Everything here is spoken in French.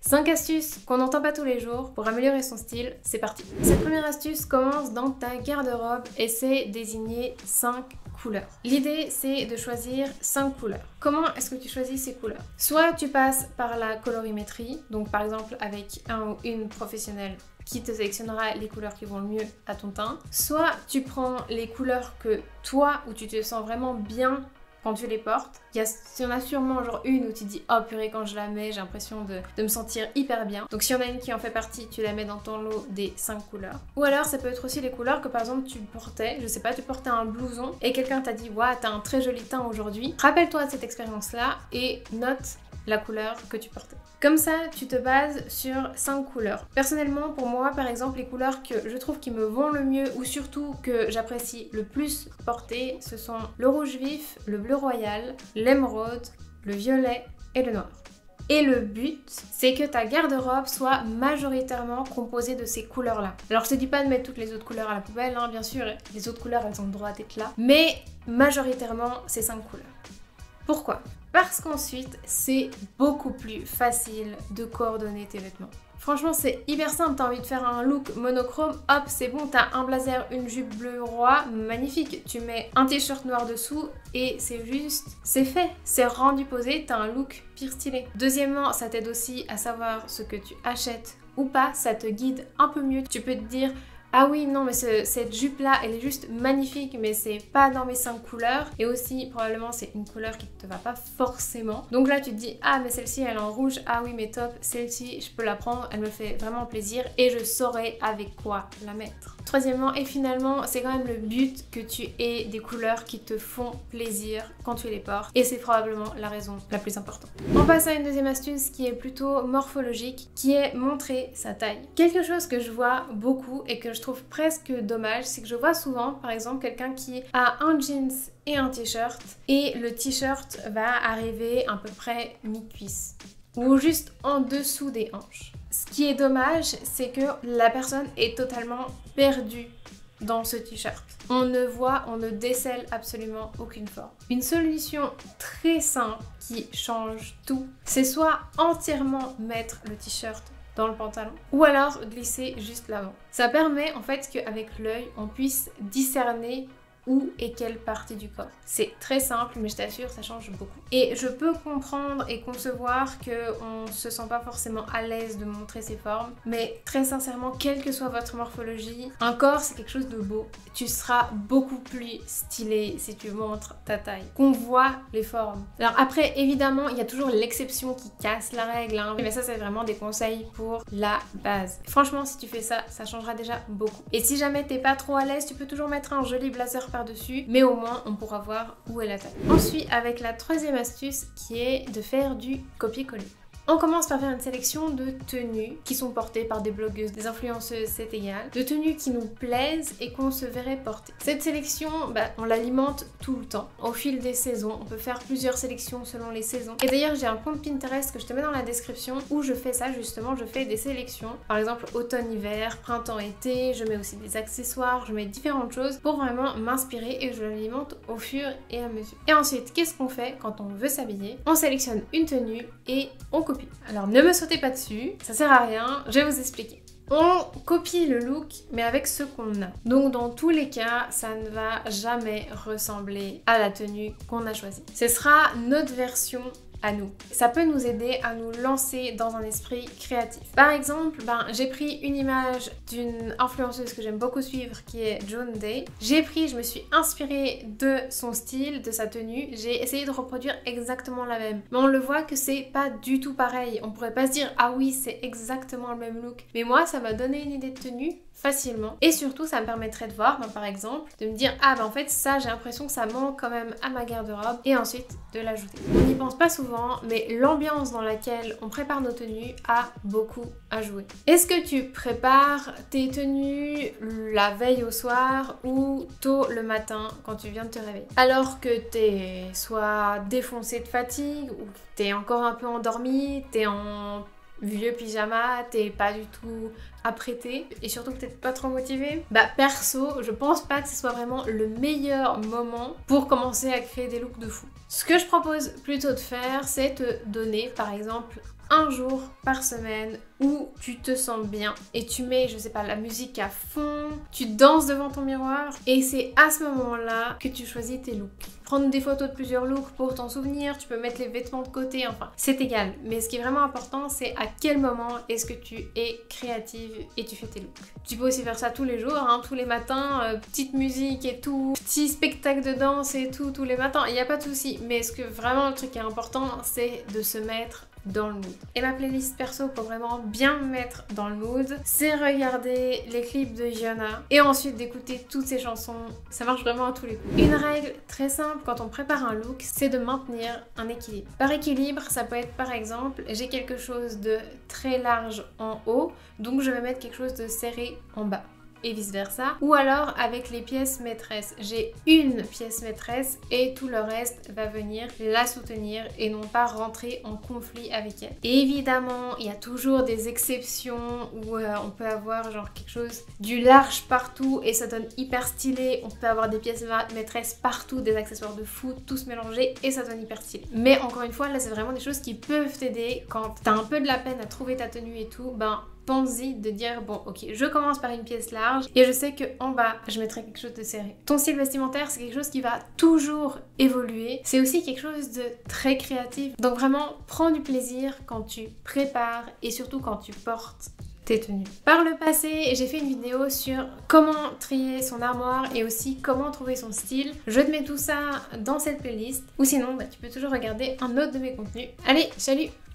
5 astuces qu'on n'entend pas tous les jours pour améliorer son style, c'est parti. Cette première astuce commence dans ta garde-robe et c'est désigner 5 couleurs. L'idée c'est de choisir 5 couleurs. Comment est-ce que tu choisis ces couleurs? Soit tu passes par la colorimétrie, donc par exemple avec un ou une professionnelle qui te sélectionnera les couleurs qui vont le mieux à ton teint. Soit tu prends les couleurs que toi, où tu te sens vraiment bien quand tu les portes. Il y en a sûrement genre une où tu dis oh purée, quand je la mets j'ai l'impression de me sentir hyper bien. Donc s'il y en a une qui en fait partie, tu la mets dans ton lot des 5 couleurs. Ou alors ça peut être aussi les couleurs que par exemple tu portais, je sais pas, tu portais un blouson et quelqu'un t'a dit waouh t'as un très joli teint aujourd'hui. Rappelle-toi de cette expérience là et note la couleur que tu portais. Comme ça, tu te bases sur 5 couleurs. Personnellement, pour moi, par exemple, les couleurs que je trouve qui me vont le mieux ou surtout que j'apprécie le plus porter, ce sont le rouge vif, le bleu royal, l'émeraude, le violet et le noir. Et le but, c'est que ta garde-robe soit majoritairement composée de ces couleurs-là. Alors je te dis pas de mettre toutes les autres couleurs à la poubelle, hein, bien sûr, les autres couleurs elles ont le droit d'être là, mais majoritairement ces 5 couleurs. Pourquoi? Parce qu'ensuite, c'est beaucoup plus facile de coordonner tes vêtements. Franchement, c'est hyper simple, t'as envie de faire un look monochrome, hop, c'est bon, t'as un blazer, une jupe bleu roi, magnifique. Tu mets un t-shirt noir dessous et c'est juste, c'est fait, c'est rendu posé, t'as un look pire stylé. Deuxièmement, ça t'aide aussi à savoir ce que tu achètes ou pas, ça te guide un peu mieux. Tu peux te dire ah oui, non, mais cette jupe-là, elle est juste magnifique, mais c'est pas dans mes 5 couleurs. Et aussi, probablement, c'est une couleur qui te va pas forcément. Donc là, tu te dis, ah, mais celle-ci, elle est en rouge. Ah oui, mais top, celle-ci, je peux la prendre. Elle me fait vraiment plaisir et je saurai avec quoi la mettre. Troisièmement, et finalement, c'est quand même le but que tu aies des couleurs qui te font plaisir quand tu les portes. Et c'est probablement la raison la plus importante. On passe à une deuxième astuce qui est plutôt morphologique, qui est montrer sa taille. Quelque chose que je vois beaucoup et que je trouve presque dommage, c'est que je vois souvent, par exemple, quelqu'un qui a un jeans et un t-shirt et le t-shirt va arriver à peu près mi-cuisse ou juste en dessous des hanches. Ce qui est dommage, c'est que la personne est totalement perdue dans ce t-shirt. On ne voit, on ne décèle absolument aucune forme. Une solution très simple qui change tout, c'est soit entièrement mettre le t-shirt dans le pantalon ou alors glisser juste l'avant. Ça permet en fait qu'avec l'œil, on puisse discerner où et quelle partie du corps. C'est très simple, mais je t'assure, ça change beaucoup. Et je peux comprendre et concevoir qu'on ne se sent pas forcément à l'aise de montrer ses formes, mais très sincèrement, quelle que soit votre morphologie, un corps c'est quelque chose de beau. Tu seras beaucoup plus stylé si tu montres ta taille, qu'on voit les formes. Alors après, évidemment, il y a toujours l'exception qui casse la règle, hein, mais ça c'est vraiment des conseils pour la base. Franchement, si tu fais ça, ça changera déjà beaucoup. Et si jamais t'es pas trop à l'aise, tu peux toujours mettre un joli blazer par-dessus, mais au moins on pourra voir où est la taille. Ensuite, avec la troisième astuce qui est de faire du copier-coller. On commence par faire une sélection de tenues qui sont portées par des blogueuses, des influenceuses, c'est égal. De tenues qui nous plaisent et qu'on se verrait porter. Cette sélection, on l'alimente tout le temps. Au fil des saisons, on peut faire plusieurs sélections selon les saisons. Et d'ailleurs, j'ai un compte Pinterest que je te mets dans la description où je fais ça justement, je fais des sélections. Par exemple, automne-hiver, printemps-été, je mets aussi des accessoires, je mets différentes choses pour vraiment m'inspirer et je l'alimente au fur et à mesure. Et ensuite, qu'est-ce qu'on fait quand on veut s'habiller? On sélectionne une tenue et on copie. Alors ne me sautez pas dessus, ça sert à rien, je vais vous expliquer. On copie le look, mais avec ce qu'on a. Donc dans tous les cas, ça ne va jamais ressembler à la tenue qu'on a choisie. Ce sera notre version à nous. Ça peut nous aider à nous lancer dans un esprit créatif. Par exemple, j'ai pris une image d'une influenceuse que j'aime beaucoup suivre qui est Joan Day. Je me suis inspirée de son style, de sa tenue. J'ai essayé de reproduire exactement la même. Mais on le voit que c'est pas du tout pareil. On pourrait pas se dire ah oui c'est exactement le même look. Mais moi ça m'a donné une idée de tenue facilement et surtout ça me permettrait de voir par exemple de me dire ah en fait ça j'ai l'impression que ça manque quand même à ma garde-robe et ensuite de l'ajouter. On n'y pense pas souvent mais l'ambiance dans laquelle on prépare nos tenues a beaucoup à jouer. Est-ce que tu prépares tes tenues la veille au soir ou tôt le matin quand tu viens de te réveiller alors que t'es soit défoncé de fatigue ou t'es encore un peu endormi, t'es en vieux pyjama, t'es pas du tout apprêté et surtout peut-être pas trop motivé, perso, je pense pas que ce soit vraiment le meilleur moment pour commencer à créer des looks de fou. Ce que je propose plutôt de faire, c'est te donner par exemple un jour par semaine où tu te sens bien et tu mets, je sais pas, la musique à fond, tu danses devant ton miroir et c'est à ce moment-là que tu choisis tes looks. Prendre des photos de plusieurs looks pour t'en souvenir, tu peux mettre les vêtements de côté, enfin c'est égal. Mais ce qui est vraiment important, c'est à quel moment est-ce que tu es créative et tu fais tes looks. Tu peux aussi faire ça tous les jours, hein, tous les matins, petite musique et tout, petit spectacle de danse et tout, tous les matins, il n'y a pas de souci. Mais ce que vraiment le truc qui est important, c'est de se mettre dans le mood. Et ma playlist perso pour vraiment bien me mettre dans le mood, c'est regarder les clips de Gianna et ensuite d'écouter toutes ses chansons. Ça marche vraiment à tous les coups. Une règle très simple quand on prépare un look, c'est de maintenir un équilibre. Par équilibre, ça peut être par exemple, j'ai quelque chose de très large en haut, donc je vais mettre quelque chose de serré en bas. Et vice versa, ou alors avec les pièces maîtresses. J'ai une pièce maîtresse et tout le reste va venir la soutenir et non pas rentrer en conflit avec elle. Et évidemment, il y a toujours des exceptions où on peut avoir genre quelque chose du large partout et ça donne hyper stylé. On peut avoir des pièces maîtresses partout, des accessoires de fou, tous mélangés et ça donne hyper stylé. Mais encore une fois, là c'est vraiment des choses qui peuvent t'aider quand t'as un peu de la peine à trouver ta tenue et tout, ben pense-y de dire bon ok, je commence par une pièce large et je sais que en bas je mettrai quelque chose de serré. Ton style vestimentaire c'est quelque chose qui va toujours évoluer, c'est aussi quelque chose de très créatif, donc vraiment prends du plaisir quand tu prépares et surtout quand tu portes tes tenues. Par le passé, j'ai fait une vidéo sur comment trier son armoire et aussi comment trouver son style. Je te mets tout ça dans cette playlist ou sinon bah, tu peux toujours regarder un autre de mes contenus. Allez, salut!